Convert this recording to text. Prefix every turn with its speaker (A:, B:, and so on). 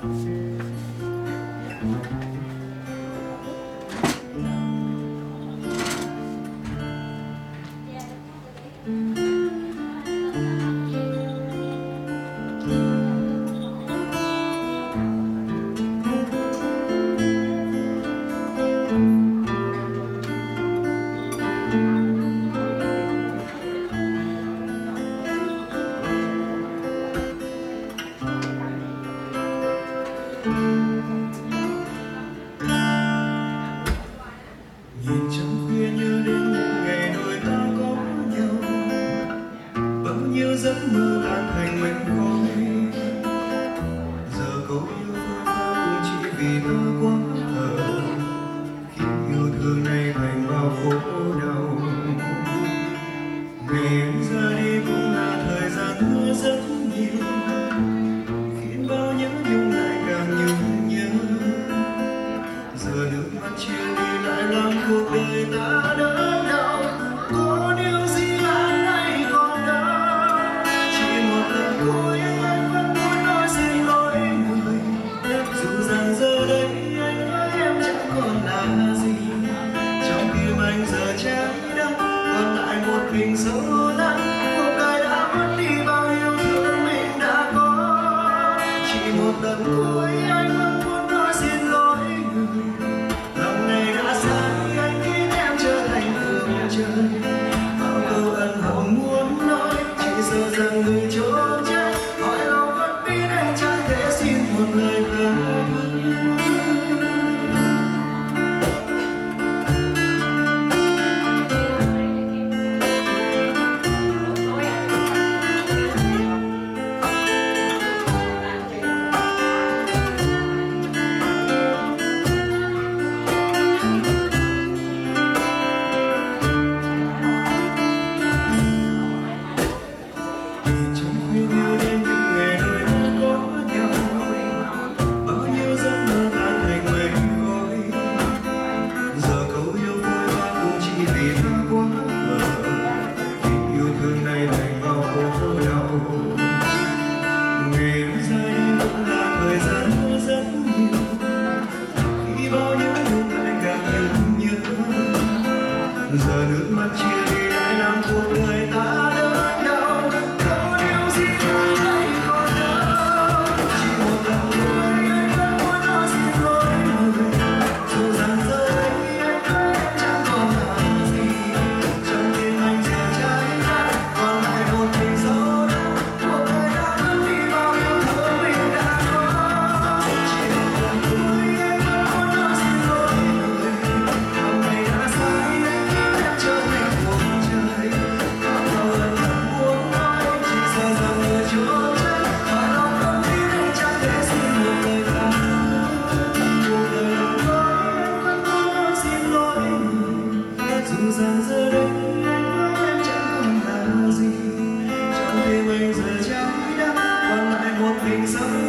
A: Nhìn trăng khuya nhớ đến những ngày đôi ta có nhau, bao nhiêu giấc mơ tan thành mây khói. Giờ câu yêu vội vã cũng chỉ vì ta quá hờ, khi yêu thương này thành bao khổ đau. Ngày em ra đi cũng là thời gian mưa rất nhiều, khiến bao nhớ nhung lại càng nhung nhớ. Giờ nước mắt chia đi lại làm cuộc đời ta đớn đau. Có điều gì lần này còn đau, chỉ một lần cuối anh vẫn muốn nói xin lỗi người. Dù rằng giờ đây anh với em chẳng còn là gì, trong tim anh giờ trái đất còn lại một mình sâu lắng. Cuộc đời đã mất đi bao yêu thương mình đã có, chỉ một lần cuối anh vẫn muốn nói xin lỗi người. Lòng này đã sai anh khiến em trở thành phương trời, bao câu ân hận muốn nói chỉ sợ rằng người trốn tránh. Hỏi lòng vẫn biết anh chẳng thể xin một lời tha thứ. Giờ nước mắt chia đi lại làm cuộc đời ta đớn đau. Có điều gì ở đây còn đâu, chỉ một lần cuối anh vẫn muốn nói xin lỗi người. Dù rằng giờ đây anh với em chẳng còn là gì, trong tim anh giờ trái đất còn lại một mình sâu đau. Cuộc đời đã mất đi bao yêu thương mình đã có, chỉ một lần cuối anh vẫn muốn nói xin lỗi người. Hôm nay đã sai trở thành cuộc trời, bao câu ân hận muốn nói chỉ sợ rằng người trốn tránh. Hỏi lòng không biết anh chẳng thể xin một lời tha thứ. Cuộc đời lần cuối anh vẫn muốn nói xin lỗi người. Dù rằng giờ đây anh với em chẳng còn là gì, trong tim anh giờ trái đất còn lại một mình sống.